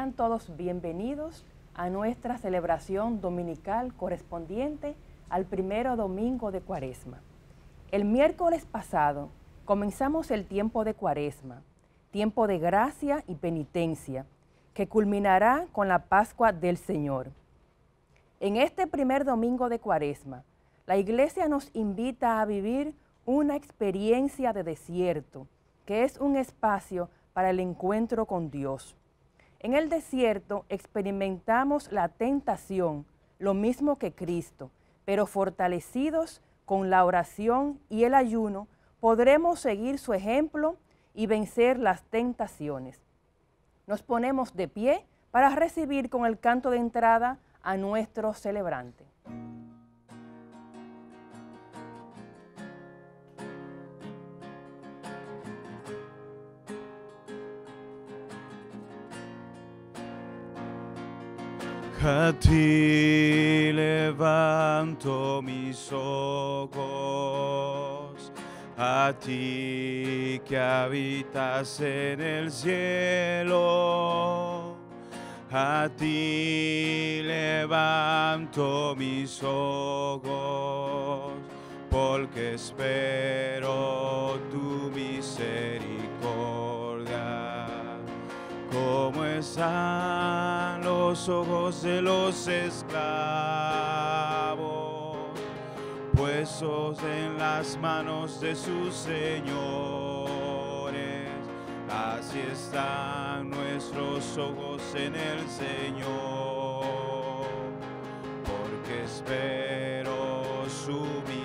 Sean todos bienvenidos a nuestra celebración dominical correspondiente al primero domingo de Cuaresma. El miércoles pasado comenzamos el tiempo de Cuaresma, tiempo de gracia y penitencia, que culminará con la Pascua del Señor. En este primer domingo de Cuaresma, la Iglesia nos invita a vivir una experiencia de desierto, que es un espacio para el encuentro con Dios. En el desierto experimentamos la tentación, lo mismo que Cristo, pero fortalecidos con la oración y el ayuno, podremos seguir su ejemplo y vencer las tentaciones. Nos ponemos de pie para recibir con el canto de entrada a nuestro celebrante. A ti levanto mis ojos, a ti que habitas en el cielo. A ti levanto mis ojos, porque espero tu misericordia. Como están los ojos de los esclavos, puestos en las manos de sus señores, así están nuestros ojos en el Señor, porque espero su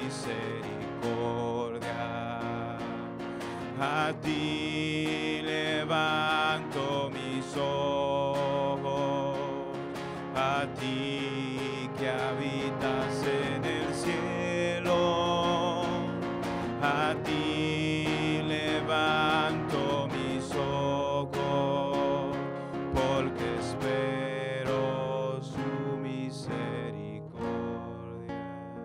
misericordia. A ti levanto mis ojos, a ti que habitas en el cielo, a ti levanto mis ojos, porque espero su misericordia.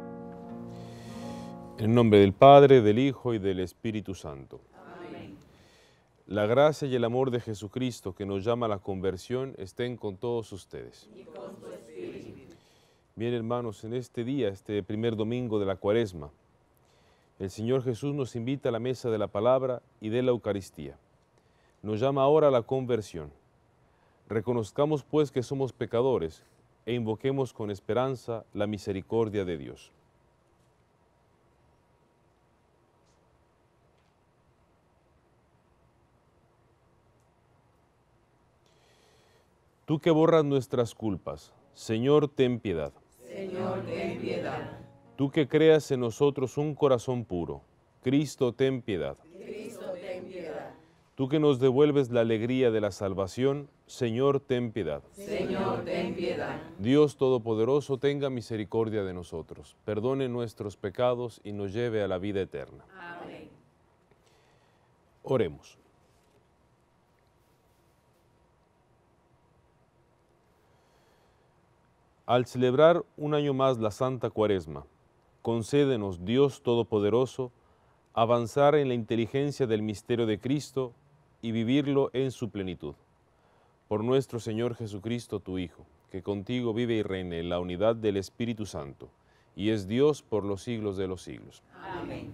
En nombre del Padre, del Hijo y del Espíritu Santo. La gracia y el amor de Jesucristo, que nos llama a la conversión, estén con todos ustedes. Y con tu espíritu. Bien, hermanos, en este día, este primer domingo de la Cuaresma, el Señor Jesús nos invita a la mesa de la palabra y de la Eucaristía. Nos llama ahora a la conversión. Reconozcamos pues que somos pecadores e invoquemos con esperanza la misericordia de Dios. Tú que borras nuestras culpas, Señor, ten piedad. Señor, ten piedad. Tú que creas en nosotros un corazón puro, Cristo, ten piedad. Cristo, ten piedad. Tú que nos devuelves la alegría de la salvación, Señor, ten piedad. Señor, ten piedad. Dios Todopoderoso, tenga misericordia de nosotros, perdone nuestros pecados y nos lleve a la vida eterna. Amén. Oremos. Al celebrar un año más la Santa Cuaresma, concédenos, Dios Todopoderoso, avanzar en la inteligencia del misterio de Cristo y vivirlo en su plenitud. Por nuestro Señor Jesucristo, tu Hijo, que contigo vive y reina en la unidad del Espíritu Santo, y es Dios por los siglos de los siglos. Amén.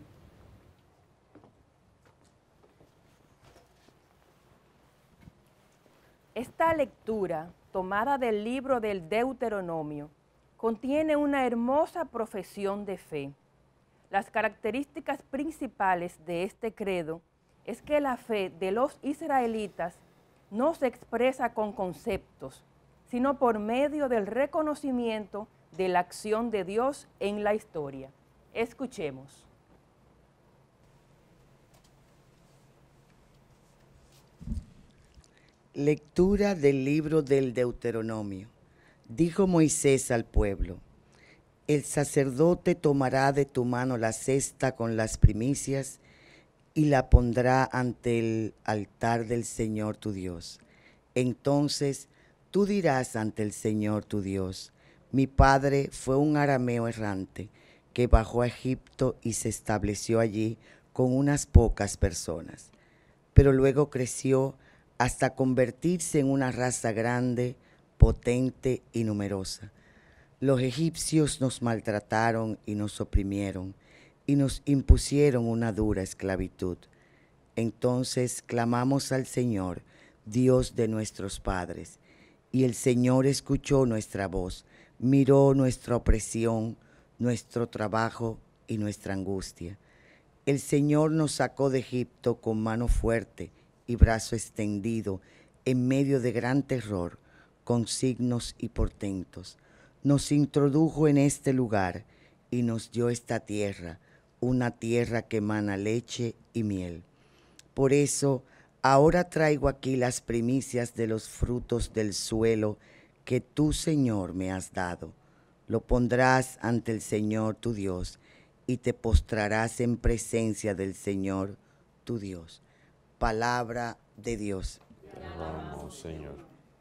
Esta lectura, tomada del libro del Deuteronomio, contiene una hermosa profesión de fe. Las características principales de este credo es que la fe de los israelitas no se expresa con conceptos, sino por medio del reconocimiento de la acción de Dios en la historia. Escuchemos. Lectura del libro del Deuteronomio. Dijo Moisés al pueblo: el sacerdote tomará de tu mano la cesta con las primicias y la pondrá ante el altar del Señor tu Dios. Entonces tú dirás ante el Señor tu Dios: mi padre fue un arameo errante que bajó a Egipto y se estableció allí con unas pocas personas. Pero luego creció hasta convertirse en una raza grande, potente y numerosa. Los egipcios nos maltrataron y nos oprimieron y nos impusieron una dura esclavitud. Entonces clamamos al Señor, Dios de nuestros padres, y el Señor escuchó nuestra voz, miró nuestra opresión, nuestro trabajo y nuestra angustia. El Señor nos sacó de Egipto con mano fuerte y brazo extendido, en medio de gran terror, con signos y portentos. Nos introdujo en este lugar y nos dio esta tierra, una tierra que emana leche y miel. Por eso, ahora traigo aquí las primicias de los frutos del suelo que tú, Señor, me has dado. Lo pondrás ante el Señor tu Dios y te postrarás en presencia del Señor tu Dios. Palabra de Dios. Te alabamos, Señor.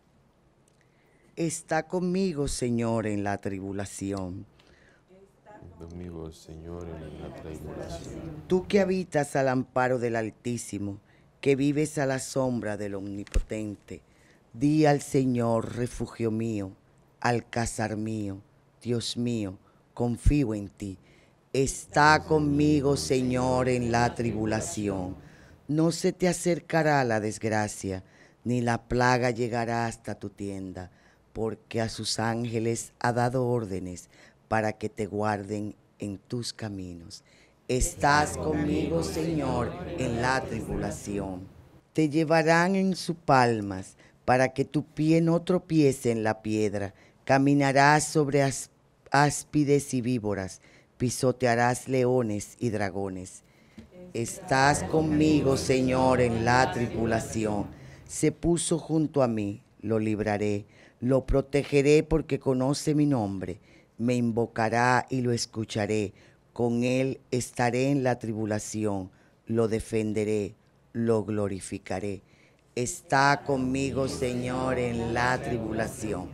Está conmigo, Señor, en la tribulación. Conmigo, Señor, en la tribulación. Tú que habitas al amparo del Altísimo, que vives a la sombra del Omnipotente, di al Señor, refugio mío, alcázar mío, Dios mío, confío en ti. Está conmigo, Señor, en la tribulación. No se te acercará la desgracia, ni la plaga llegará hasta tu tienda, porque a sus ángeles ha dado órdenes para que te guarden en tus caminos. Estás conmigo, Señor, en la tribulación. Te llevarán en sus palmas, para que tu pie no tropiece en la piedra. Caminarás sobre áspides y víboras, pisotearás leones y dragones. Estás conmigo, Señor, en la tribulación. Se puso junto a mí, lo libraré, lo protegeré porque conoce mi nombre. Me invocará y lo escucharé. Con él estaré en la tribulación, lo defenderé, lo glorificaré. Está conmigo, Señor, en la tribulación.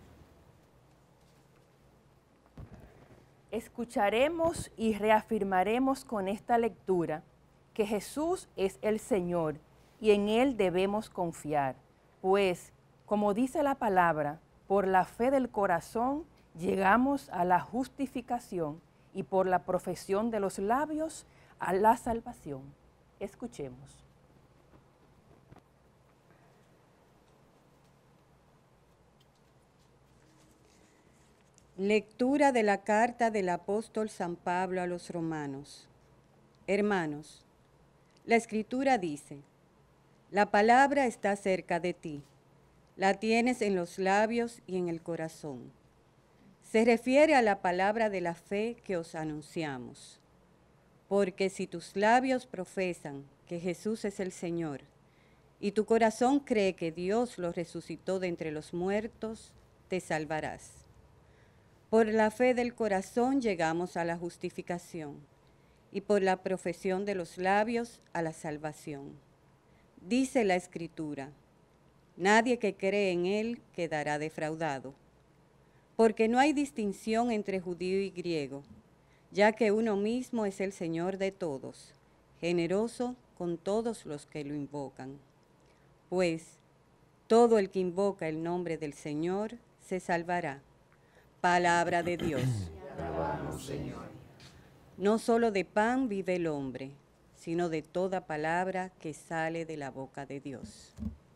Escucharemos y reafirmaremos con esta lectura que Jesús es el Señor y en Él debemos confiar, pues, como dice la palabra, por la fe del corazón llegamos a la justificación y por la profesión de los labios a la salvación. Escuchemos. Lectura de la carta del apóstol San Pablo a los romanos. Hermanos, la Escritura dice, la palabra está cerca de ti, la tienes en los labios y en el corazón. Se refiere a la palabra de la fe que os anunciamos. Porque si tus labios profesan que Jesús es el Señor, y tu corazón cree que Dios lo resucitó de entre los muertos, te salvarás. Por la fe del corazón llegamos a la justificación, y por la profesión de los labios a la salvación. Dice la Escritura, nadie que cree en Él quedará defraudado, porque no hay distinción entre judío y griego, ya que uno mismo es el Señor de todos, generoso con todos los que lo invocan. Pues todo el que invoca el nombre del Señor se salvará. Palabra de Dios. Alabamos, Señor. No solo de pan vive el hombre, sino de toda palabra que sale de la boca de Dios.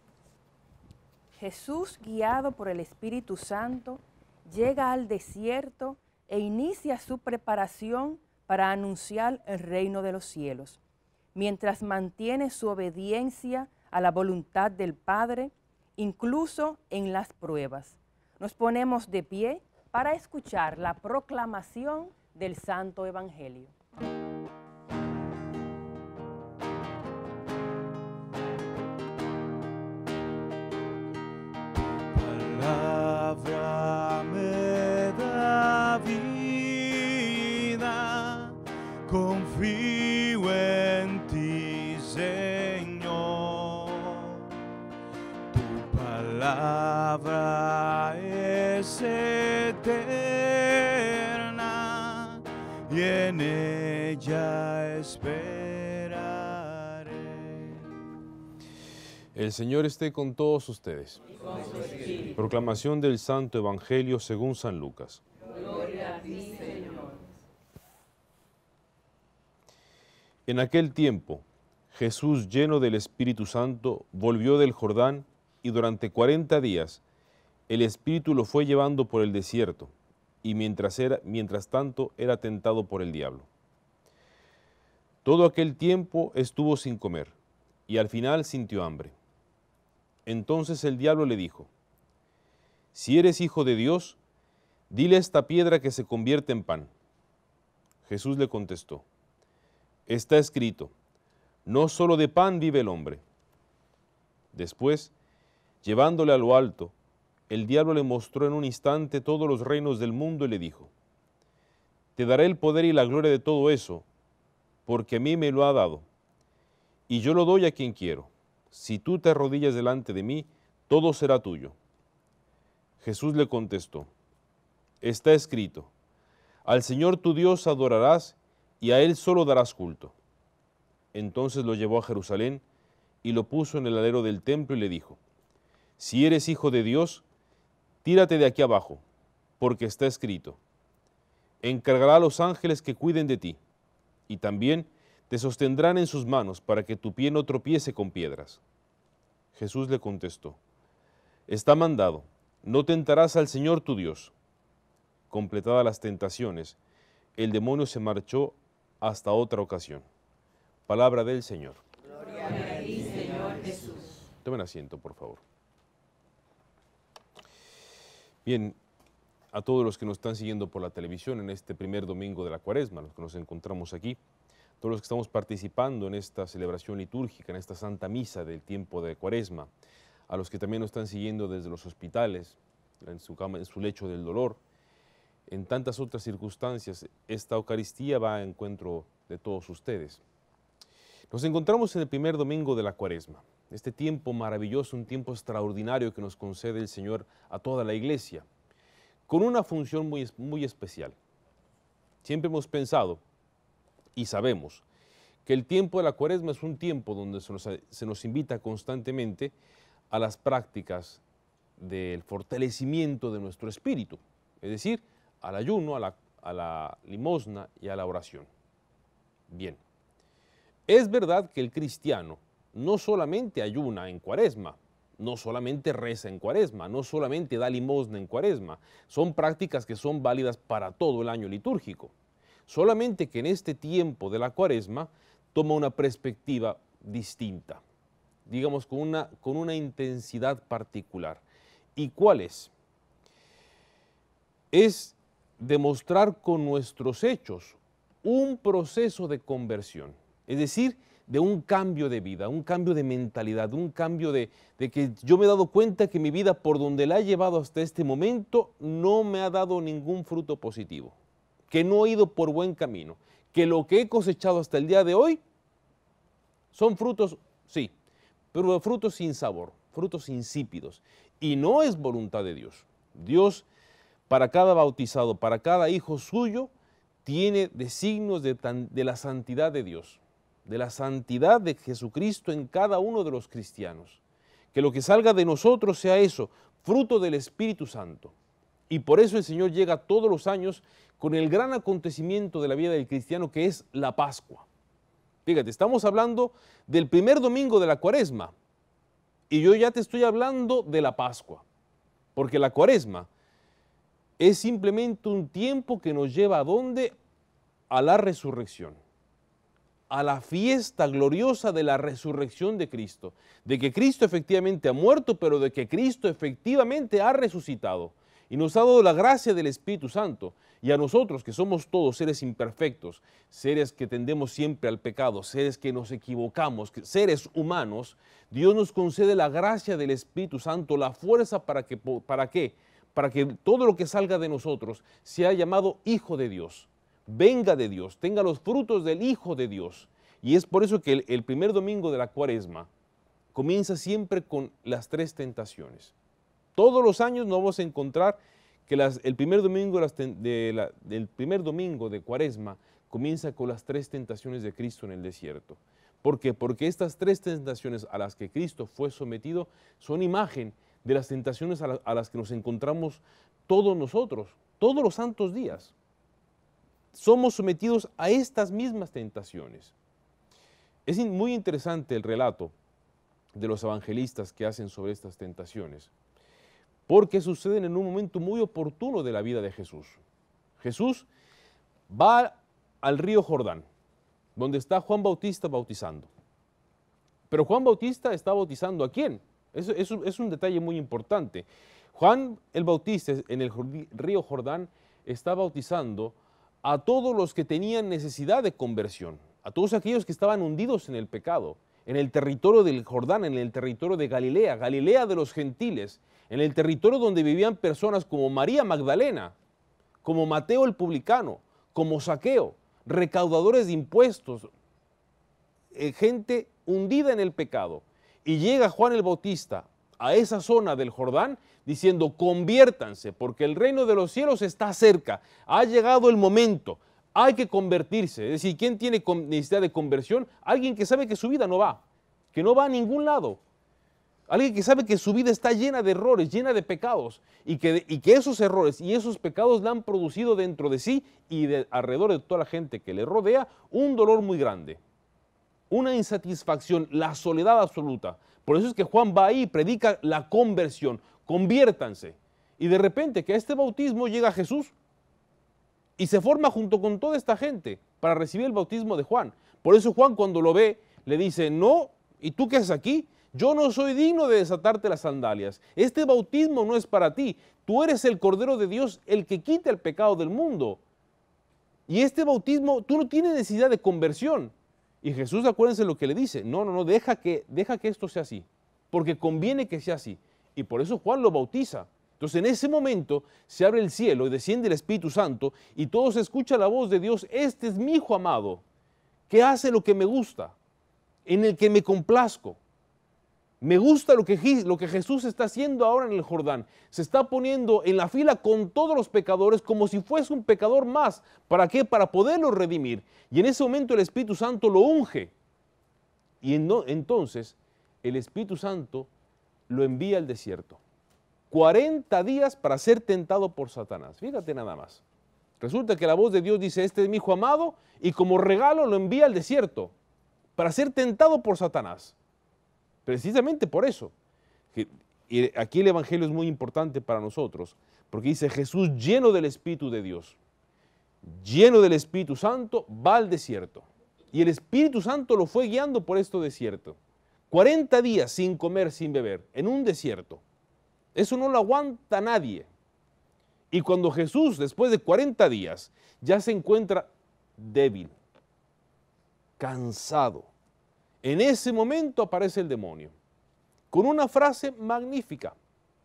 Jesús, guiado por el Espíritu Santo, llega al desierto e inicia su preparación para anunciar el reino de los cielos, mientras mantiene su obediencia a la voluntad del Padre, incluso en las pruebas. Nos ponemos de pie para escuchar la proclamación del Santo Evangelio. Palabra me da vida, confío en ti, Señor. Tu palabra es eterna y en ella esperaré. El Señor esté con todos ustedes. Proclamación del Santo Evangelio según San Lucas. Gloria a ti, Señor. En aquel tiempo, Jesús, lleno del Espíritu Santo, volvió del Jordán y durante 40 días el Espíritu lo fue llevando por el desierto y mientras tanto era tentado por el diablo. Todo aquel tiempo estuvo sin comer y al final sintió hambre. Entonces el diablo le dijo: si eres hijo de Dios, dile a esta piedra que se convierta en pan. Jesús le contestó: está escrito, no solo de pan vive el hombre. Después, llevándole a lo alto, el diablo le mostró en un instante todos los reinos del mundo y le dijo: te daré el poder y la gloria de todo eso, porque a mí me lo ha dado, y yo lo doy a quien quiero. Si tú te arrodillas delante de mí, todo será tuyo. Jesús le contestó: está escrito, al Señor tu Dios adorarás y a Él solo darás culto. Entonces lo llevó a Jerusalén y lo puso en el alero del templo y le dijo: si eres hijo de Dios, tírate de aquí abajo, porque está escrito, encargará a los ángeles que cuiden de ti, y también te sostendrán en sus manos para que tu pie no tropiece con piedras. Jesús le contestó: está mandado, no tentarás al Señor tu Dios. Completadas las tentaciones, el demonio se marchó hasta otra ocasión. Palabra del Señor. Gloria a ti, Señor Jesús. Tomen asiento, por favor. Bien, a todos los que nos están siguiendo por la televisión en este primer domingo de la Cuaresma, los que nos encontramos aquí, todos los que estamos participando en esta celebración litúrgica, en esta Santa Misa del tiempo de Cuaresma, a los que también nos están siguiendo desde los hospitales, en su cama, en su lecho del dolor, en tantas otras circunstancias, esta Eucaristía va a encuentro de todos ustedes. Nos encontramos en el primer domingo de la Cuaresma, este tiempo maravilloso, un tiempo extraordinario que nos concede el Señor a toda la Iglesia, con una función muy especial. Siempre hemos pensado y sabemos que el tiempo de la Cuaresma es un tiempo donde se nos invita constantemente a las prácticas del fortalecimiento de nuestro espíritu, es decir, al ayuno, a la limosna y a la oración. Bien, es verdad que el cristiano no solamente ayuna en Cuaresma, no solamente reza en Cuaresma, no solamente da limosna en Cuaresma, son prácticas que son válidas para todo el año litúrgico. Solamente que en este tiempo de la Cuaresma toma una perspectiva distinta, digamos con una intensidad particular. ¿Y cuál es? Es demostrar con nuestros hechos un proceso de conversión, es decir, de un cambio de vida, un cambio de mentalidad, un cambio de que yo me he dado cuenta que mi vida por donde la he llevado hasta este momento no me ha dado ningún fruto positivo, que no he ido por buen camino, que lo que he cosechado hasta el día de hoy son frutos, sí, pero frutos sin sabor, frutos insípidos, y no es voluntad de Dios. Dios, para cada bautizado, para cada hijo suyo, tiene designios de la santidad de Dios, de la santidad de Jesucristo en cada uno de los cristianos. Que lo que salga de nosotros sea eso, fruto del Espíritu Santo. Y por eso el Señor llega todos los años con el gran acontecimiento de la vida del cristiano, que es la Pascua. Fíjate, estamos hablando del primer domingo de la Cuaresma y yo ya te estoy hablando de la Pascua, porque la Cuaresma es simplemente un tiempo que nos lleva ¿a dónde? A la resurrección, a la fiesta gloriosa de la resurrección de Cristo, de que Cristo efectivamente ha muerto, pero de que Cristo efectivamente ha resucitado y nos ha dado la gracia del Espíritu Santo. Y a nosotros, que somos todos seres imperfectos, seres que tendemos siempre al pecado, seres que nos equivocamos, seres humanos, Dios nos concede la gracia del Espíritu Santo, la fuerza ¿para qué? Para que todo lo que salga de nosotros sea llamado Hijo de Dios, venga de Dios, tenga los frutos del Hijo de Dios. Y es por eso que el primer domingo de la Cuaresma comienza siempre con las tres tentaciones. Todos los años nos vamos a encontrar que el primer domingo del primer domingo de Cuaresma comienza con las tres tentaciones de Cristo en el desierto. ¿Por qué? Porque estas tres tentaciones a las que Cristo fue sometido son imagen de las tentaciones a las que nos encontramos todos nosotros, todos los santos días. Somos sometidos a estas mismas tentaciones. Es muy interesante el relato de los evangelistas que hacen sobre estas tentaciones, porque suceden en un momento muy oportuno de la vida de Jesús. Jesús va al río Jordán, donde está Juan Bautista bautizando. Pero Juan Bautista está bautizando ¿a quién? Es un detalle muy importante. Juan el Bautista en el río Jordán está bautizando a todos los que tenían necesidad de conversión, a todos aquellos que estaban hundidos en el pecado, en el territorio del Jordán, en el territorio de Galilea, Galilea de los gentiles, en el territorio donde vivían personas como María Magdalena, como Mateo el publicano, como Zaqueo, recaudadores de impuestos, gente hundida en el pecado. Y llega Juan el Bautista a esa zona del Jordán diciendo: conviértanse, porque el reino de los cielos está cerca, ha llegado el momento, hay que convertirse. Es decir, ¿quién tiene necesidad de conversión? Alguien que sabe que su vida no va a ningún lado. Alguien que sabe que su vida está llena de errores, llena de pecados, y que esos errores y esos pecados le han producido dentro de sí y alrededor de toda la gente que le rodea un dolor muy grande, una insatisfacción, la soledad absoluta. Por eso es que Juan va ahí y predica la conversión, conviértanse. Y de repente que a este bautismo llega Jesús y se forma junto con toda esta gente para recibir el bautismo de Juan. Por eso Juan, cuando lo ve, le dice: no, ¿y tú qué haces aquí? Yo no soy digno de desatarte las sandalias. Este bautismo no es para ti. Tú eres el Cordero de Dios, el que quita el pecado del mundo. Y este bautismo, tú no tienes necesidad de conversión. Y Jesús, acuérdense lo que le dice: no, deja que esto sea así, porque conviene que sea así. Y por eso Juan lo bautiza. Entonces en ese momento se abre el cielo y desciende el Espíritu Santo y todos escuchan la voz de Dios: este es mi Hijo amado, que hace lo que me gusta, en el que me complazco. Me gusta lo que Jesús está haciendo ahora en el Jordán. Se está poniendo en la fila con todos los pecadores como si fuese un pecador más. ¿Para qué? Para poderlo redimir. Y en ese momento el Espíritu Santo lo unge. Y entonces el Espíritu Santo lo envía al desierto. 40 días para ser tentado por Satanás. Fíjate nada más. Resulta que la voz de Dios dice: este es mi Hijo amado, y como regalo lo envía al desierto para ser tentado por Satanás. Precisamente por eso. Y aquí el Evangelio es muy importante para nosotros, porque dice: Jesús, lleno del Espíritu de Dios, lleno del Espíritu Santo, va al desierto. Y el Espíritu Santo lo fue guiando por este desierto. 40 días sin comer, sin beber, en un desierto. Eso no lo aguanta nadie. Y cuando Jesús, después de 40 días, ya se encuentra débil, cansado, en ese momento aparece el demonio con una frase magnífica: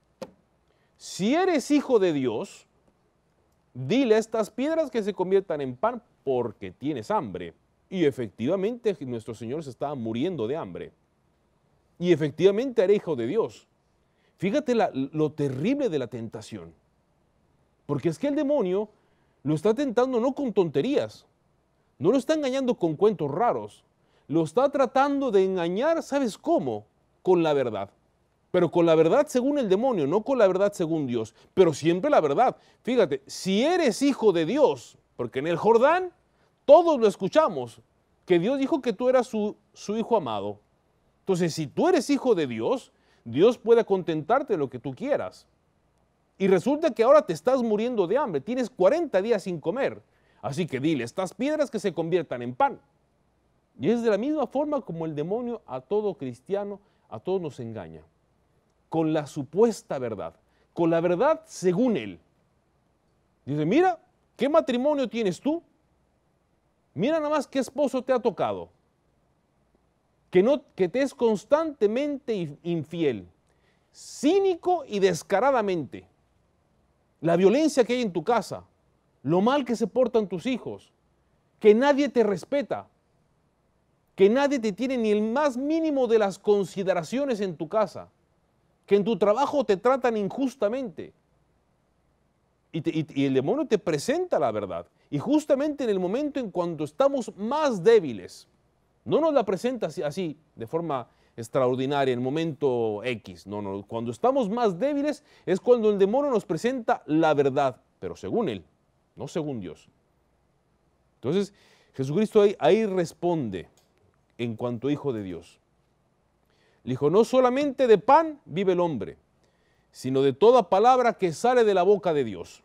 si eres hijo de Dios, dile a estas piedras que se conviertan en pan, porque tienes hambre. Y efectivamente nuestro Señor se estaba muriendo de hambre. Y efectivamente era hijo de Dios. Fíjate lo terrible de la tentación. Porque es que el demonio lo está tentando no con tonterías, no lo está engañando con cuentos raros. Lo está tratando de engañar, ¿sabes cómo? Con la verdad. Pero con la verdad según el demonio, no con la verdad según Dios. Pero siempre la verdad. Fíjate, si eres hijo de Dios, porque en el Jordán todos lo escuchamos, que Dios dijo que tú eras su hijo amado. Entonces, si tú eres hijo de Dios, Dios puede contentarte de lo que tú quieras. Y resulta que ahora te estás muriendo de hambre, tienes 40 días sin comer. Así que dile, estas piedras que se conviertan en pan. Y es de la misma forma como el demonio a todo cristiano, a todos nos engaña. Con la supuesta verdad, con la verdad según él. Dice: mira, ¿qué matrimonio tienes tú? Mira nada más qué esposo te ha tocado. Que te es constantemente infiel, cínico y descaradamente. La violencia que hay en tu casa, lo mal que se portan tus hijos, que nadie te respeta, que nadie te tiene ni el más mínimo de las consideraciones en tu casa, que en tu trabajo te tratan injustamente. Y el demonio te presenta la verdad. Y justamente en el momento en cuando estamos más débiles, No nos la presenta así, de forma extraordinaria, en el momento X. No, cuando estamos más débiles es cuando el demonio nos presenta la verdad, pero según él, no según Dios. Entonces, Jesucristo ahí responde en cuanto a Hijo de Dios. Le dijo, no solamente de pan vive el hombre, sino de toda palabra que sale de la boca de Dios.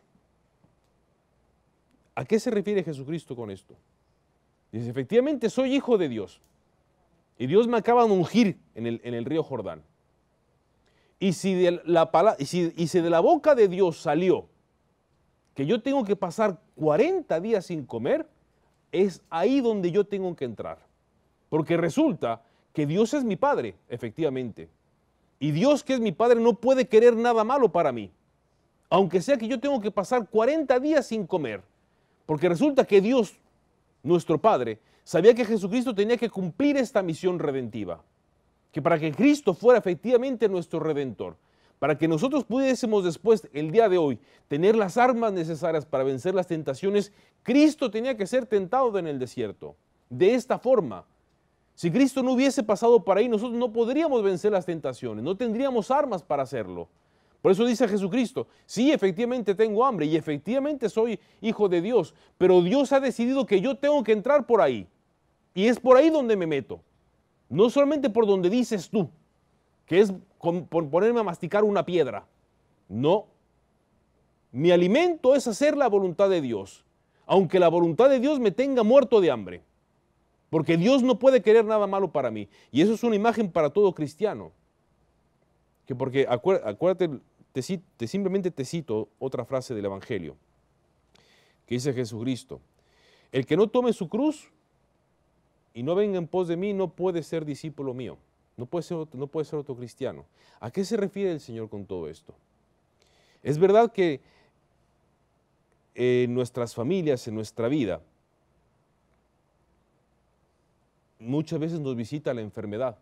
¿A qué se refiere Jesucristo con esto? Dice, efectivamente soy hijo de Dios. Y Dios me acaba de ungir en el río Jordán. Y si de la boca de Dios salió que yo tengo que pasar 40 días sin comer, es ahí donde yo tengo que entrar. Porque resulta que Dios es mi Padre, efectivamente. Y Dios, que es mi Padre, no puede querer nada malo para mí. Aunque sea que yo tengo que pasar 40 días sin comer. Porque resulta que Dios, nuestro Padre, sabía que Jesucristo tenía que cumplir esta misión redentiva. Que para que Cristo fuera efectivamente nuestro Redentor, para que nosotros pudiésemos después, el día de hoy, tener las armas necesarias para vencer las tentaciones, Cristo tenía que ser tentado en el desierto. De esta forma, si Cristo no hubiese pasado por ahí, nosotros no podríamos vencer las tentaciones, no tendríamos armas para hacerlo. Por eso dice Jesucristo, sí, efectivamente tengo hambre y efectivamente soy hijo de Dios, pero Dios ha decidido que yo tengo que entrar por ahí. Y es por ahí donde me meto. No solamente por donde dices tú, que es por ponerme a masticar una piedra. No. Mi alimento es hacer la voluntad de Dios, aunque la voluntad de Dios me tenga muerto de hambre. Porque Dios no puede querer nada malo para mí. Y eso es una imagen para todo cristiano. Que porque, acuérdate, simplemente te cito otra frase del Evangelio, que dice Jesucristo, el que no tome su cruz y no venga en pos de mí no puede ser discípulo mío, no puede ser otro cristiano. ¿A qué se refiere el Señor con todo esto? Es verdad que en nuestras familias, en nuestra vida, muchas veces nos visita la enfermedad.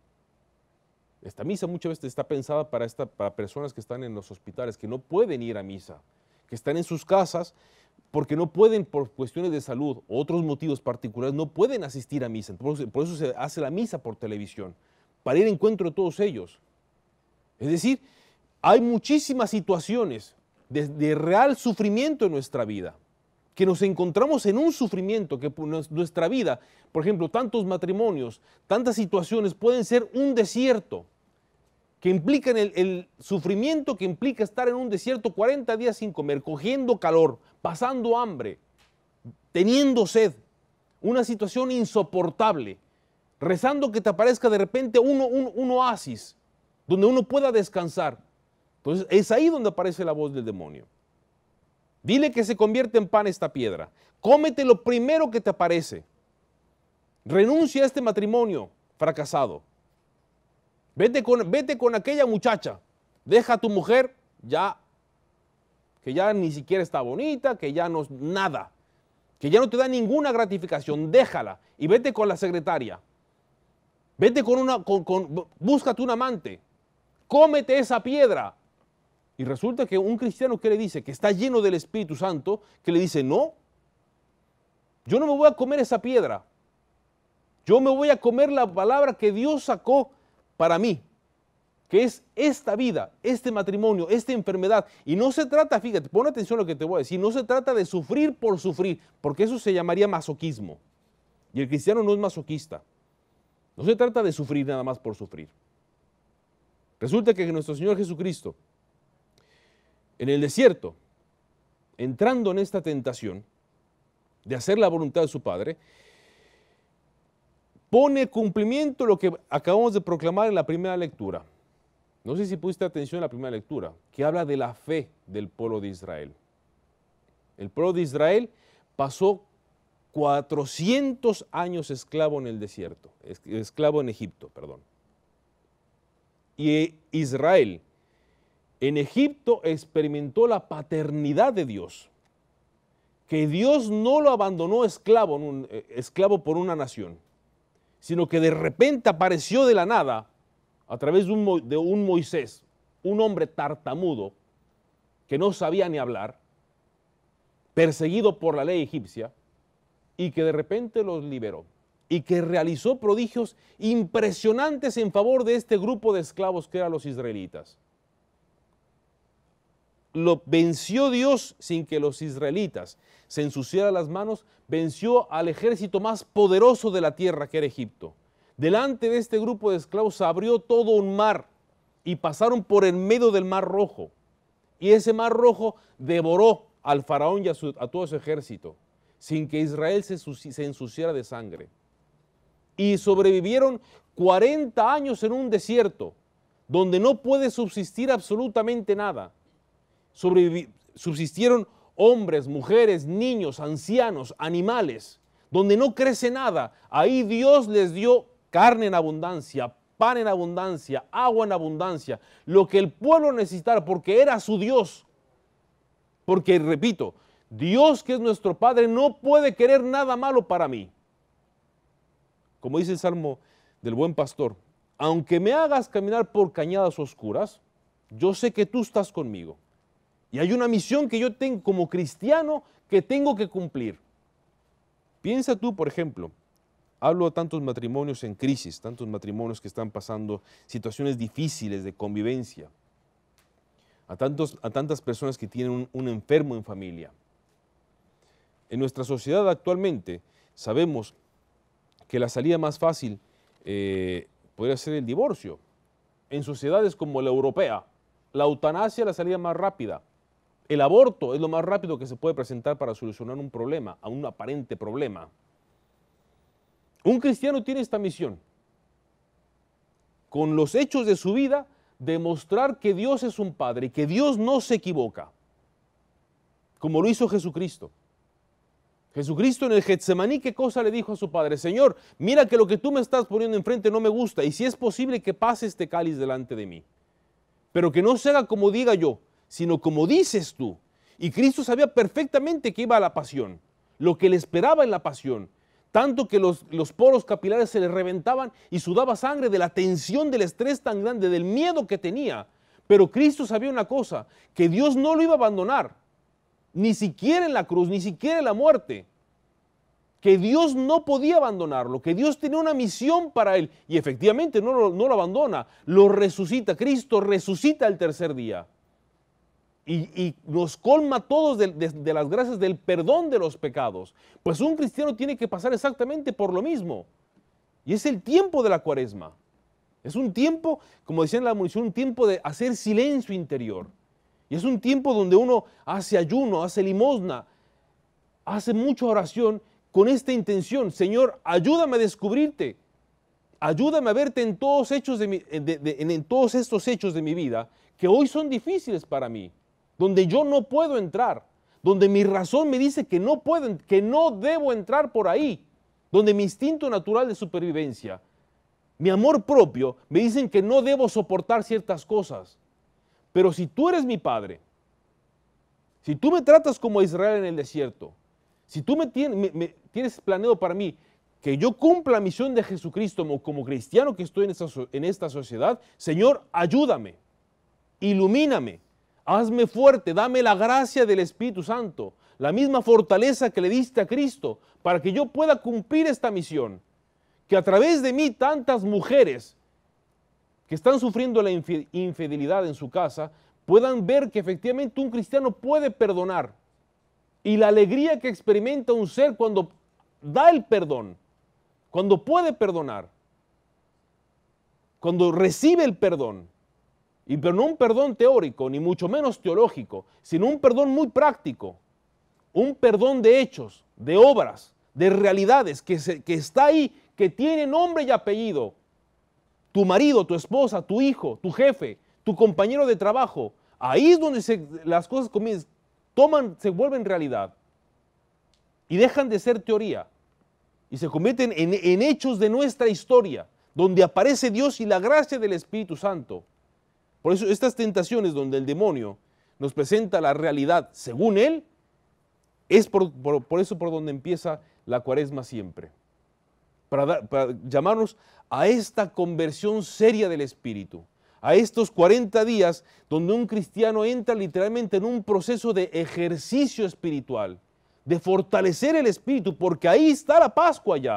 Esta misa muchas veces está pensada para personas que están en los hospitales, que no pueden ir a misa, que están en sus casas porque no pueden, por cuestiones de salud o otros motivos particulares, no pueden asistir a misa. Por eso se hace la misa por televisión, para ir en encuentro de todos ellos. Es decir, hay muchísimas situaciones de real sufrimiento en nuestra vida, que nos encontramos en un sufrimiento, que nuestra vida, por ejemplo, tantos matrimonios, tantas situaciones pueden ser un desierto, que implican el sufrimiento que implica estar en un desierto 40 días sin comer, cogiendo calor, pasando hambre, teniendo sed, una situación insoportable, rezando que te aparezca de repente un oasis, donde uno pueda descansar. Entonces es ahí donde aparece la voz del demonio. Dile que se convierte en pan esta piedra. Cómete lo primero que te aparece. Renuncia a este matrimonio fracasado. Vete con aquella muchacha. Deja a tu mujer que ya ni siquiera está bonita, que ya no es nada, que ya no te da ninguna gratificación. Déjala y vete con la secretaria. Vete búscate un amante. Cómete esa piedra. Y resulta que un cristiano que le dice, que está lleno del Espíritu Santo, que le dice, no, yo no me voy a comer esa piedra. Yo me voy a comer la palabra que Dios sacó para mí, que es esta vida, este matrimonio, esta enfermedad. Y no se trata, fíjate, pon atención a lo que te voy a decir, no se trata de sufrir por sufrir, porque eso se llamaría masoquismo. Y el cristiano no es masoquista. No se trata de sufrir nada más por sufrir. Resulta que nuestro Señor Jesucristo, en el desierto, entrando en esta tentación de hacer la voluntad de su Padre, pone cumplimiento lo que acabamos de proclamar en la primera lectura. No sé si pusiste atención en la primera lectura, que habla de la fe del pueblo de Israel. El pueblo de Israel pasó 400 años esclavo en el desierto, esclavo en Egipto, perdón. Y Israel en Egipto experimentó la paternidad de Dios, que Dios no lo abandonó esclavo por una nación, sino que de repente apareció de la nada a través de un Moisés, un hombre tartamudo que no sabía ni hablar, perseguido por la ley egipcia, y que de repente los liberó. y que realizó prodigios impresionantes en favor de este grupo de esclavos que eran los israelitas. Lo venció Dios sin que los israelitas se ensuciaran las manos, venció al ejército más poderoso de la tierra que era Egipto. Delante de este grupo de esclavos se abrió todo un mar y pasaron por el medio del mar Rojo. Y ese mar Rojo devoró al faraón y a todo su ejército, sin que Israel se ensuciara de sangre. Y sobrevivieron 40 años en un desierto, donde no puede subsistir absolutamente nada. Subsistieron hombres, mujeres, niños, ancianos, animales, donde no crece nada. Ahí Dios les dio carne en abundancia, pan en abundancia, agua en abundancia, lo que el pueblo necesitara, porque era su Dios. Porque, repito, Dios, que es nuestro Padre, no puede querer nada malo para mí. Como dice el Salmo del Buen Pastor, aunque me hagas caminar por cañadas oscuras, yo sé que tú estás conmigo. Y hay una misión que yo tengo como cristiano que tengo que cumplir. Piensa tú, por ejemplo, hablo a tantos matrimonios en crisis, tantos matrimonios que están pasando situaciones difíciles de convivencia, a tantas personas que tienen un enfermo en familia. En nuestra sociedad actualmente sabemos que la salida más fácil podría ser el divorcio. En sociedades como la europea, la eutanasia es la salida más rápida. El aborto es lo más rápido que se puede presentar para solucionar un problema, a un aparente problema. Un cristiano tiene esta misión, con los hechos de su vida, demostrar que Dios es un Padre y que Dios no se equivoca, como lo hizo Jesucristo. Jesucristo en el Getsemaní, ¿qué cosa le dijo a su Padre? Señor, mira que lo que tú me estás poniendo enfrente no me gusta, y si es posible que pase este cáliz delante de mí, pero que no se haga como diga yo, sino como dices tú. Y Cristo sabía perfectamente que iba a la pasión, lo que le esperaba en la pasión, tanto que los poros capilares se le reventaban y sudaba sangre de la tensión, del estrés tan grande, del miedo que tenía. Pero Cristo sabía una cosa, que Dios no lo iba a abandonar, ni siquiera en la cruz, ni siquiera en la muerte, que Dios no podía abandonarlo, que Dios tenía una misión para él, y efectivamente no lo abandona, lo resucita. Cristo resucita el tercer día. Y nos colma a todos de las gracias del perdón de los pecados. Pues un cristiano tiene que pasar exactamente por lo mismo. Y es el tiempo de la Cuaresma. Es un tiempo, como decía en la munición, un tiempo de hacer silencio interior. Y es un tiempo donde uno hace ayuno, hace limosna, hace mucha oración con esta intención. Señor, ayúdame a descubrirte. Ayúdame a verte en todos estos hechos de mi vida que hoy son difíciles para mí, donde yo no puedo entrar, donde mi razón me dice que no puedo, que no debo entrar por ahí, donde mi instinto natural de supervivencia, mi amor propio, me dicen que no debo soportar ciertas cosas. Pero si tú eres mi Padre, si tú me tratas como a Israel en el desierto, si tú me tienes planeado para mí que yo cumpla la misión de Jesucristo como cristiano que estoy en esta sociedad, Señor, ayúdame, ilumíname, hazme fuerte, dame la gracia del Espíritu Santo, la misma fortaleza que le diste a Cristo, para que yo pueda cumplir esta misión. Que a través de mí tantas mujeres que están sufriendo la infidelidad en su casa puedan ver que efectivamente un cristiano puede perdonar. Y la alegría que experimenta un ser cuando da el perdón, cuando puede perdonar, cuando recibe el perdón. Pero no un perdón teórico, ni mucho menos teológico, sino un perdón muy práctico, un perdón de hechos, de obras, de realidades, que está ahí, que tiene nombre y apellido. Tu marido, tu esposa, tu hijo, tu jefe, tu compañero de trabajo, ahí es donde las cosas se vuelven realidad y dejan de ser teoría y se convierten en hechos de nuestra historia, donde aparece Dios y la gracia del Espíritu Santo. Por eso estas tentaciones donde el demonio nos presenta la realidad según él, es por eso por donde empieza la Cuaresma siempre. Para llamarnos a esta conversión seria del espíritu, a estos 40 días donde un cristiano entra literalmente en un proceso de ejercicio espiritual, de fortalecer el espíritu, porque ahí está la Pascua ya.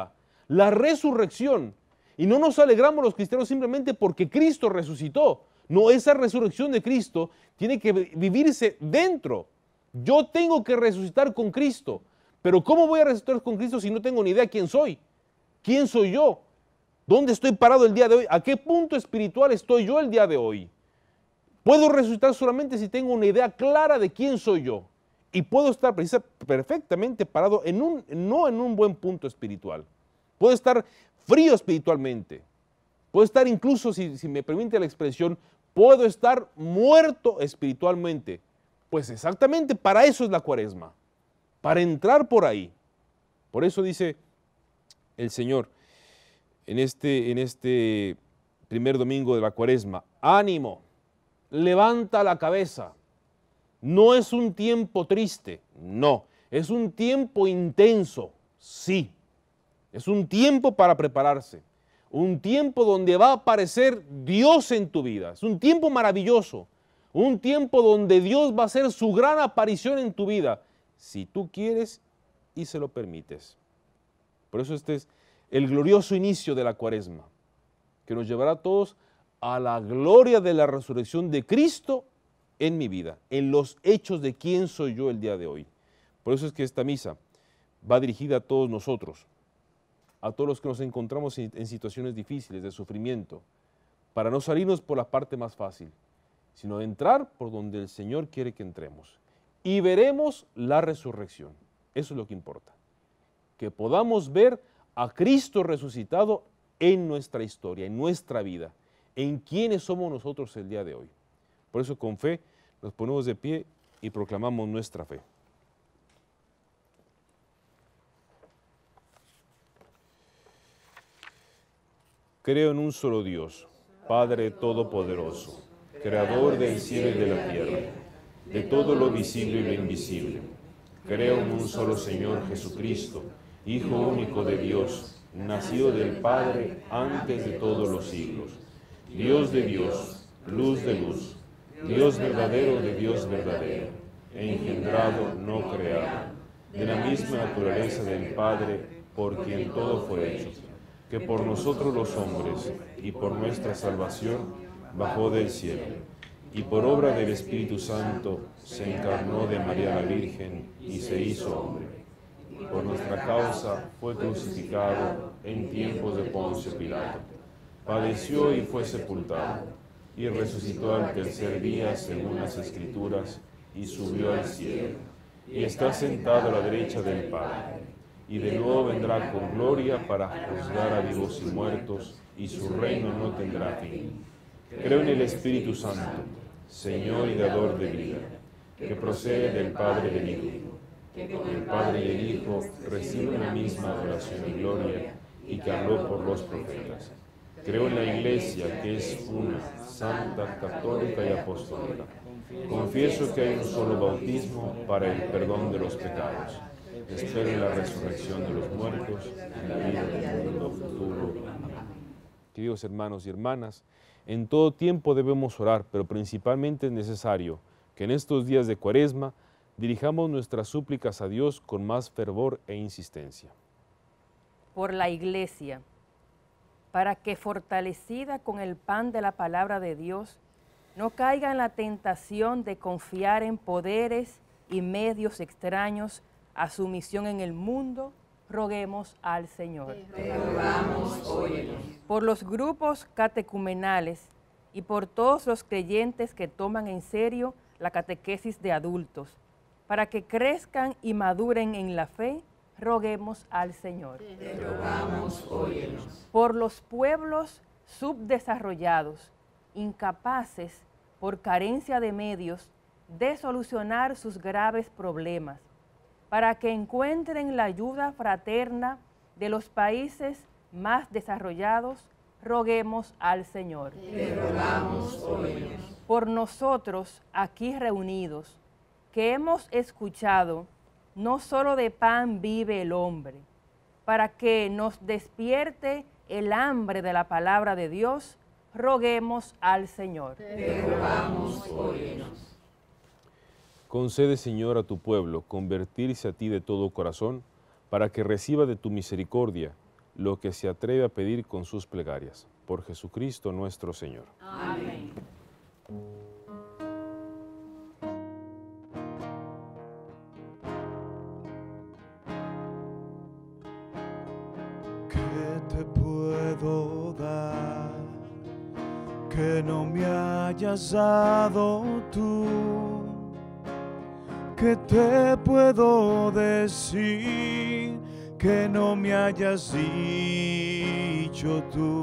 la resurrección. Y no nos alegramos los cristianos simplemente porque Cristo resucitó. No, esa resurrección de Cristo tiene que vivirse dentro. Yo tengo que resucitar con Cristo. Pero ¿cómo voy a resucitar con Cristo si no tengo ni idea quién soy? ¿Quién soy yo? ¿Dónde estoy parado el día de hoy? ¿A qué punto espiritual estoy yo el día de hoy? Puedo resucitar solamente si tengo una idea clara de quién soy yo. Y puedo estar perfectamente parado no en un buen punto espiritual. Puedo estar frío espiritualmente. Puedo estar incluso, si me permite la expresión, puedo estar muerto espiritualmente. Pues exactamente para eso es la Cuaresma. Para entrar por ahí. Por eso dice el Señor en este primer domingo de la Cuaresma: ánimo, levanta la cabeza. No es un tiempo triste, no. Es un tiempo intenso, sí. Es un tiempo para prepararse. Un tiempo donde va a aparecer Dios en tu vida. Es un tiempo maravilloso. Un tiempo donde Dios va a hacer su gran aparición en tu vida, si tú quieres y se lo permites. Por eso este es el glorioso inicio de la Cuaresma, que nos llevará a todos a la gloria de la resurrección de Cristo en mi vida, en los hechos de quién soy yo el día de hoy. Por eso es que esta misa va dirigida a todos nosotros, a todos los que nos encontramos en situaciones difíciles, de sufrimiento, para no salirnos por la parte más fácil, sino entrar por donde el Señor quiere que entremos. Y veremos la resurrección. Eso es lo que importa. Que podamos ver a Cristo resucitado en nuestra historia, en nuestra vida, en quiénes somos nosotros el día de hoy. Por eso con fe nos ponemos de pie y proclamamos nuestra fe. Creo en un solo Dios, Padre Todopoderoso, Creador del cielo y de la tierra, de todo lo visible y lo invisible. Creo en un solo Señor Jesucristo, Hijo único de Dios, nacido del Padre antes de todos los siglos, Dios de Dios, luz de luz, Dios verdadero de Dios verdadero, engendrado, no creado, de la misma naturaleza del Padre, por quien todo fue hecho, que por nosotros los hombres y por nuestra salvación bajó del cielo, y por obra del Espíritu Santo se encarnó de María la Virgen y se hizo hombre. Por nuestra causa fue crucificado en tiempos de Poncio Pilato, padeció y fue sepultado, y resucitó al tercer día según las Escrituras, y subió al cielo, y está sentado a la derecha del Padre, y de nuevo vendrá con gloria para juzgar a vivos y muertos, y su reino no tendrá fin. Creo en el Espíritu Santo, Señor y dador de vida, que procede del Padre y del Hijo, que con el Padre y el Hijo recibe la misma adoración y gloria, y que habló por los profetas. Creo en la Iglesia, que es una, santa, católica y apostólica. Confieso que hay un solo bautismo para el perdón de los pecados. Espero en la resurrección de los muertos, en la vida del mundo futuro. Amén. Queridos hermanos y hermanas, en todo tiempo debemos orar, pero principalmente es necesario que en estos días de Cuaresma dirijamos nuestras súplicas a Dios con más fervor e insistencia. Por la Iglesia, para que fortalecida con el pan de la palabra de Dios, no caiga en la tentación de confiar en poderes y medios extraños a su misión en el mundo, roguemos al Señor. Te rogamos, óyenos. Por los grupos catecumenales y por todos los creyentes que toman en serio la catequesis de adultos, para que crezcan y maduren en la fe, roguemos al Señor. Te rogamos, óyenos. Por los pueblos subdesarrollados, incapaces por carencia de medios de solucionar sus graves problemas, para que encuentren la ayuda fraterna de los países más desarrollados, roguemos al Señor. Te rogamos, óyenos. Por nosotros aquí reunidos, que hemos escuchado, no solo de pan vive el hombre, para que nos despierte el hambre de la palabra de Dios, roguemos al Señor. Te rogamos, óyenos. Concede, Señor, a tu pueblo convertirse a ti de todo corazón, para que reciba de tu misericordia lo que se atreve a pedir con sus plegarias. Por Jesucristo nuestro Señor. Amén. ¿Qué te puedo dar que no me hayas dado tú? ¿Qué te puedo decir que no me hayas dicho tú?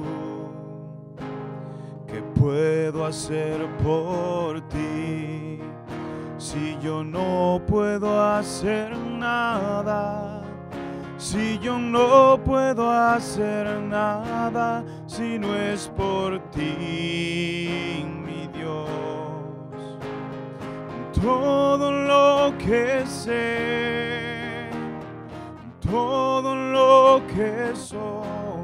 ¿Qué puedo hacer por ti si yo no puedo hacer nada? Si yo no puedo hacer nada, si no es por ti, mi Dios. Todo lo que sé, todo lo que soy,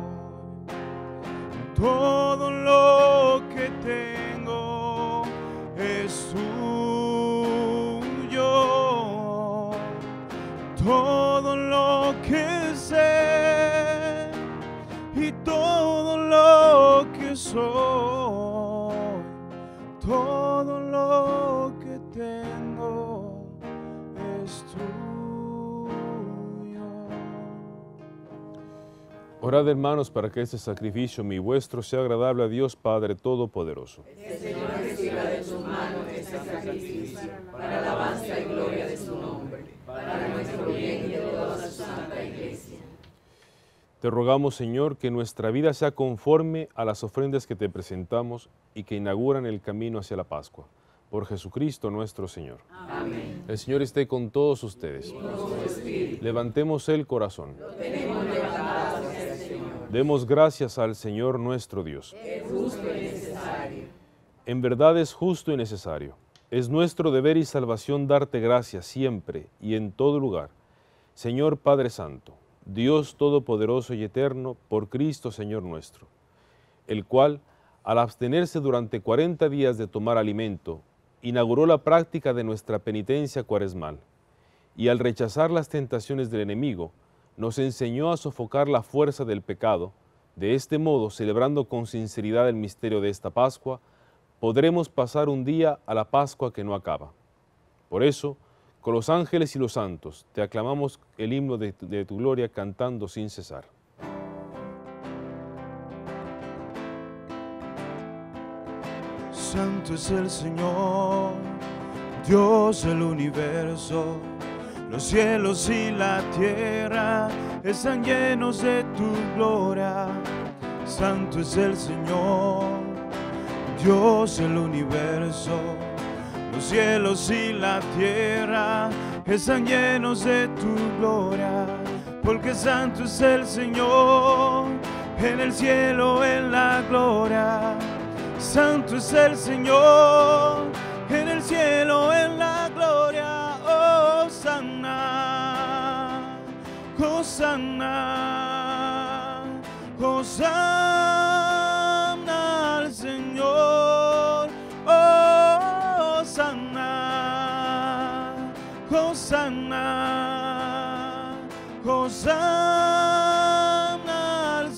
todo lo que tengo es tuyo. Todo lo que sé y todo lo que soy, todo lo que tengo es tuyo. Orad, hermanos, para que este sacrificio mi y vuestro sea agradable a Dios Padre Todopoderoso. El Señor reciba de tu mano este sacrificio para alabanza y gloria de su nombre, para nuestro bien y de toda su santa Iglesia. Te rogamos, Señor, que nuestra vida sea conforme a las ofrendas que te presentamos y que inauguran el camino hacia la Pascua. Por Jesucristo nuestro Señor. Amén. El Señor esté con todos ustedes. Levantemos el corazón. Tenemos levantado hacia el Señor. Demos gracias al Señor nuestro Dios. Es justo y necesario. En verdad es justo y necesario. Es nuestro deber y salvación darte gracias siempre y en todo lugar. Señor Padre Santo, Dios Todopoderoso y Eterno, por Cristo Señor nuestro, el cual, al abstenerse durante 40 días de tomar alimento, inauguró la práctica de nuestra penitencia cuaresmal, y al rechazar las tentaciones del enemigo, nos enseñó a sofocar la fuerza del pecado. De este modo, celebrando con sinceridad el misterio de esta Pascua, podremos pasar un día a la Pascua que no acaba. Por eso, con los ángeles y los santos, te aclamamos el himno de tu gloria cantando sin cesar. Santo es el Señor, Dios del universo. Los cielos y la tierra están llenos de tu gloria. Santo es el Señor, Dios del universo. Los cielos y la tierra están llenos de tu gloria. Porque santo es el Señor, en el cielo, en la gloria. Santo es el Señor, en el cielo, en la gloria. Hosanna, Hosanna, Hosanna al Señor. Hosanna, Hosanna, Hosanna al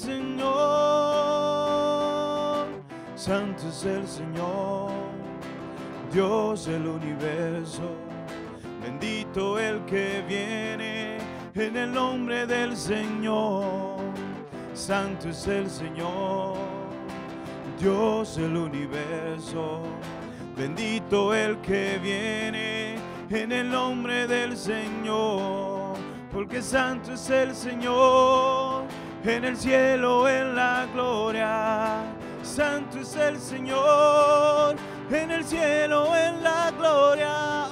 Señor. Santo es el Señor, Dios del universo. Bendito el que viene en el nombre del Señor. Santo es el Señor, Dios del universo. Bendito el que viene en el nombre del Señor. Porque santo es el Señor, en el cielo, en la gloria. Santo es el Señor, en el cielo, en la gloria.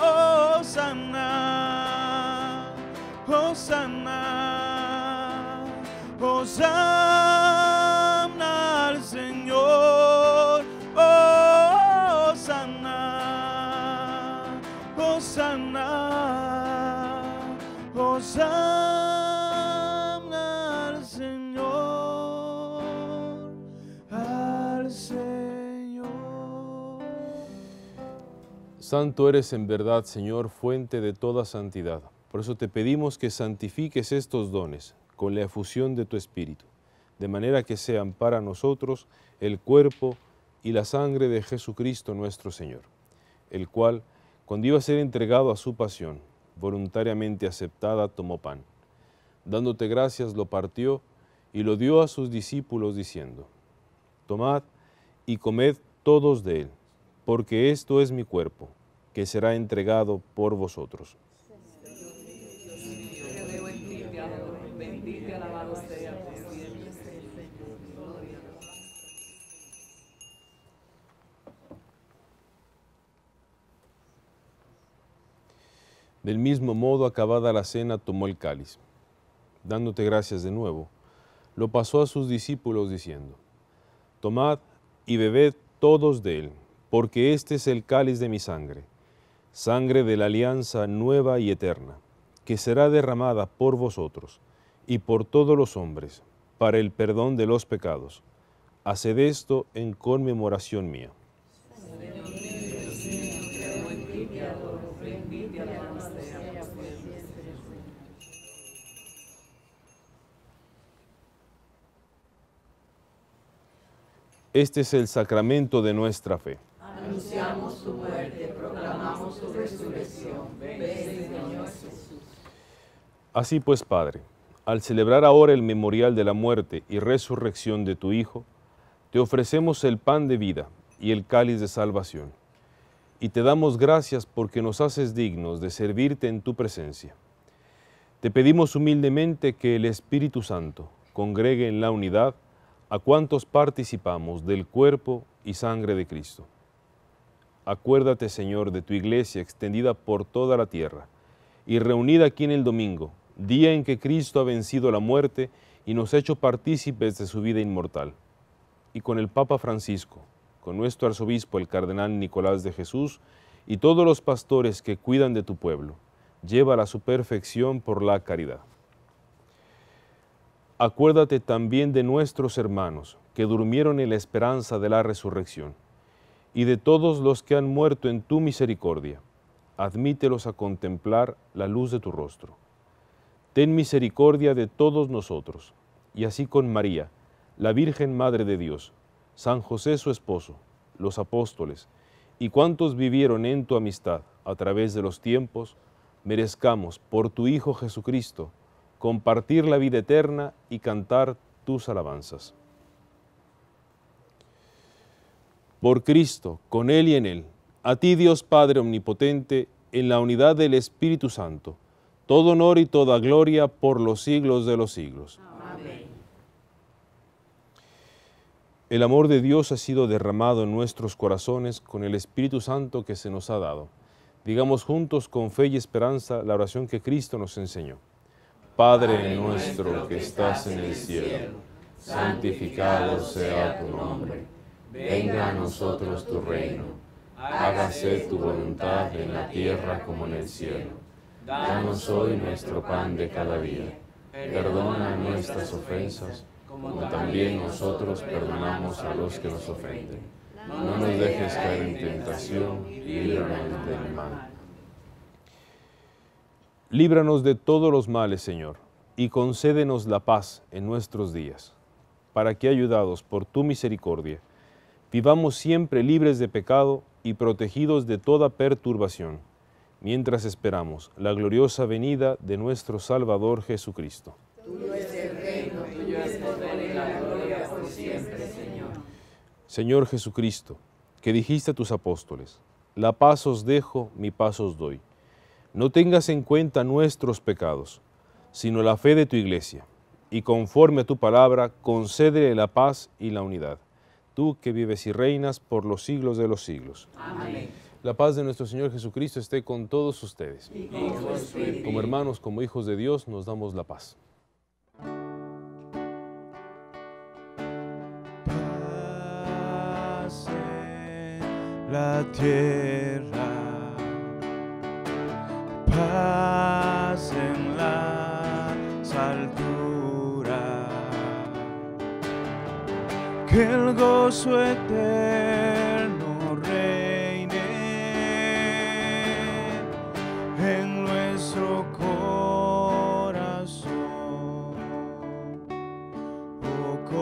Hosanna, Hosanna, Hosanna al Señor. Hosanna, Hosanna, Hosanna al Señor, al Señor. Santo eres en verdad, Señor, fuente de toda santidad. Por eso te pedimos que santifiques estos dones con la efusión de tu Espíritu, de manera que sean para nosotros el cuerpo y la sangre de Jesucristo nuestro Señor, el cual, cuando iba a ser entregado a su pasión, voluntariamente aceptada, tomó pan. Dándote gracias, lo partió y lo dio a sus discípulos, diciendo: Tomad y comed todos de él, porque esto es mi cuerpo, que será entregado por vosotros. Del mismo modo, acabada la cena, tomó el cáliz. Dándote gracias de nuevo, lo pasó a sus discípulos diciendo: Tomad y bebed todos de él, porque este es el cáliz de mi sangre, sangre de la alianza nueva y eterna, que será derramada por vosotros y por todos los hombres, para el perdón de los pecados. Haced esto en conmemoración mía. Este es el sacramento de nuestra fe. Anunciamos tu muerte, proclamamos tu resurrección. Ven, Señor Jesús. Así pues, Padre, al celebrar ahora el memorial de la muerte y resurrección de tu Hijo, te ofrecemos el pan de vida y el cáliz de salvación, y te damos gracias porque nos haces dignos de servirte en tu presencia. Te pedimos humildemente que el Espíritu Santo congregue en la unidad a cuantos participamos del cuerpo y sangre de Cristo. Acuérdate, Señor, de tu iglesia extendida por toda la tierra y reunida aquí en el domingo, día en que Cristo ha vencido la muerte y nos ha hecho partícipes de su vida inmortal. Y con el Papa Francisco, con nuestro arzobispo el cardenal Nicolás de Jesús y todos los pastores que cuidan de tu pueblo, llévala a su perfección por la caridad. Acuérdate también de nuestros hermanos que durmieron en la esperanza de la resurrección, y de todos los que han muerto en tu misericordia. Admítelos a contemplar la luz de tu rostro. Ten misericordia de todos nosotros, y así con María, la Virgen Madre de Dios, San José su esposo, los apóstoles, y cuantos vivieron en tu amistad a través de los tiempos, merezcamos por tu Hijo Jesucristo compartir la vida eterna y cantar tus alabanzas. Por Cristo, con Él y en Él, a ti Dios Padre Omnipotente, en la unidad del Espíritu Santo, todo honor y toda gloria por los siglos de los siglos. Amén. El amor de Dios ha sido derramado en nuestros corazones con el Espíritu Santo que se nos ha dado. Digamos juntos con fe y esperanza la oración que Cristo nos enseñó. Padre nuestro que estás en el cielo, santificado sea tu nombre. Venga a nosotros tu reino. Hágase tu voluntad en la tierra como en el cielo. Danos hoy nuestro pan de cada día. Perdona nuestras ofensas, como también nosotros perdonamos a los que nos ofenden. No nos dejes caer en tentación y líbranos del mal. Líbranos de todos los males, Señor, y concédenos la paz en nuestros días, para que, ayudados por tu misericordia, vivamos siempre libres de pecado y protegidos de toda perturbación, mientras esperamos la gloriosa venida de nuestro Salvador Jesucristo. Tuyo es el reino, tuyo es el poder y la gloria por siempre, Señor. Señor Jesucristo, que dijiste a tus apóstoles: la paz os dejo, mi paz os doy. No tengas en cuenta nuestros pecados, sino la fe de tu iglesia, y conforme a tu palabra, concédele la paz y la unidad. Tú que vives y reinas por los siglos de los siglos. Amén. La paz de nuestro Señor Jesucristo esté con todos ustedes. Y con tu espíritu. Como hermanos, como hijos de Dios, nos damos la paz. Paz en la tierra, paz en las alturas, que el gozo eterno reine en nuestro corazón. Oh,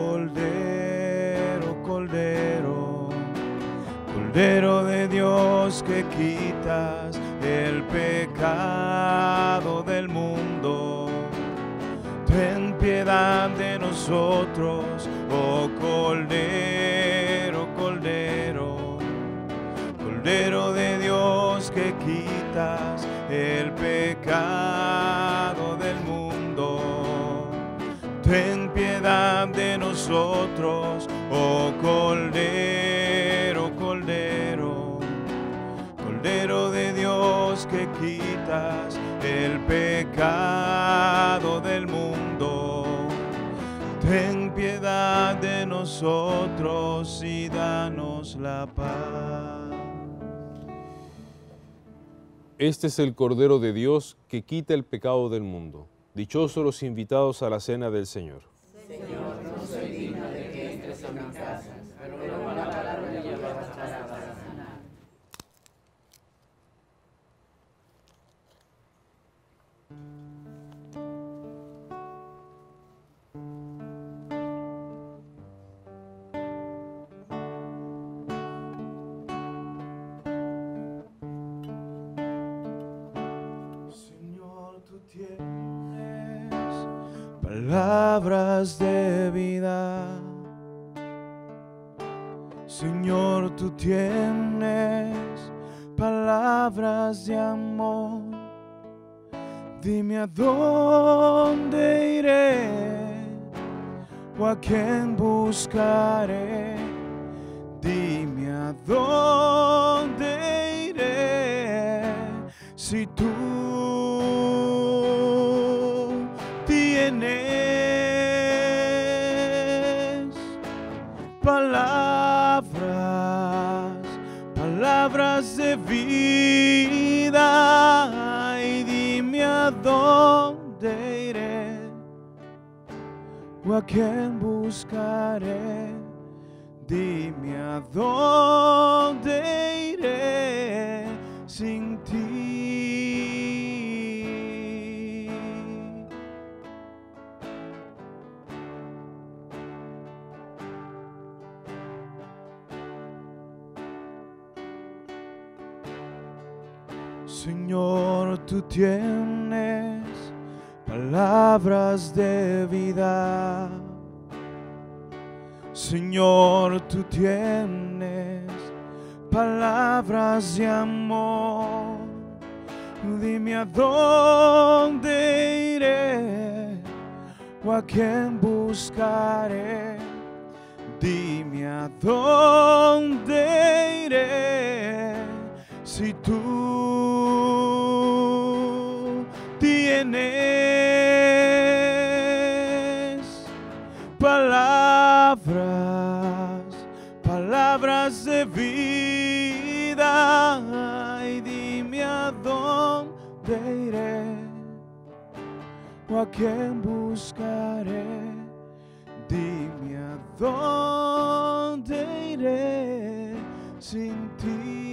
Cordero de Dios que quitas el pecado del mundo, ten piedad de nosotros, oh Cordero, Cordero. Cordero de Dios que quitas el pecado del mundo, ten piedad de nosotros, oh Cordero, Cordero. Cordero de Dios que quitas el pecado del mundo, ten piedad de nosotros y danos la paz. Este es el Cordero de Dios que quita el pecado del mundo. Dichosos los invitados a la cena del Señor. Señor, no soy digno de que entres en mi casa, pero una palabra mía bastará para sanar. Señor, tú tienes palabras de vida. Señor, tú tienes palabras de amor. Dime a dónde iré o a quién buscaré. Dime a dónde iré si tú tienes palabras de vida, y dime a dónde iré o a quién buscaré. Dime a dónde iré sin ti. Señor, tú tienes palabras de vida. Señor, tú tienes palabras de amor. Dime a dónde iré o a quién buscaré. Dime a dónde iré si tú tienes palabras de vida, y dime a dónde iré o a quién buscaré. Dime a dónde iré sin ti.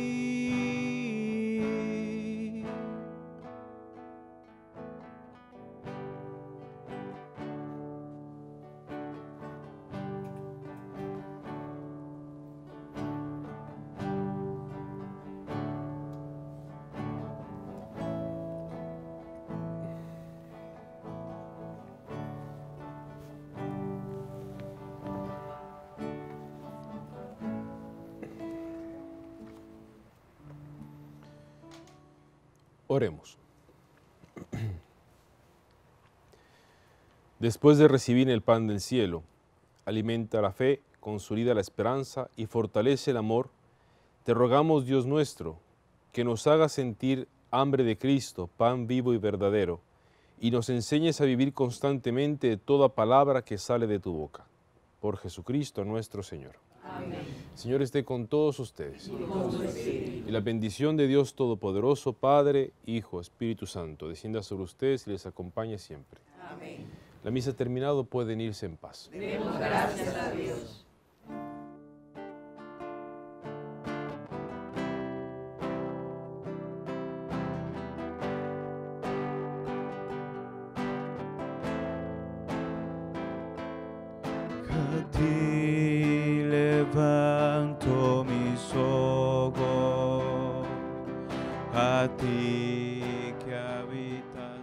Oremos. Después de recibir el pan del cielo, alimenta la fe, consolida la esperanza y fortalece el amor, te rogamos, Dios nuestro, que nos hagas sentir hambre de Cristo, pan vivo y verdadero, y nos enseñes a vivir constantemente de toda palabra que sale de tu boca. Por Jesucristo nuestro Señor. Amén. Señor esté con todos ustedes. Y con su espíritu. Y la bendición de Dios Todopoderoso, Padre, Hijo, Espíritu Santo, descienda sobre ustedes y les acompañe siempre. Amén. La misa ha terminado, pueden irse en paz. Demos gracias a Dios. A ti levanto mis ojos. a ti que habitas